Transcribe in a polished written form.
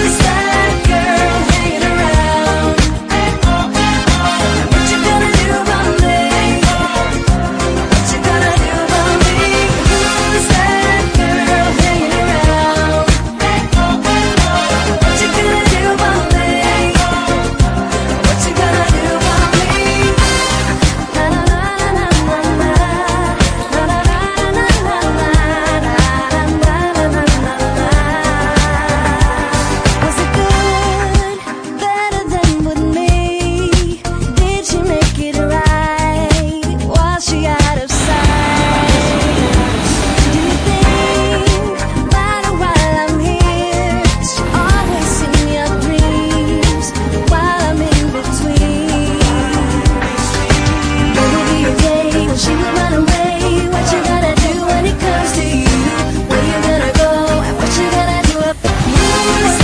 Who's that girl hanging around? And what you gonna do about me? What you gonna do about me? Who's that girl hanging around? What you gonna do about me? What you gonna do about me? Na na na na na na na na na na na na na. Was it good, better than with me? Did she make it right? Was she out of sight? Do you think about her while I'm here? Is she always in your dreams while I'm in between? Will you be okay when she will run away? What you gonna do when it comes to you? Where you gonna go and what you gonna do up? Who's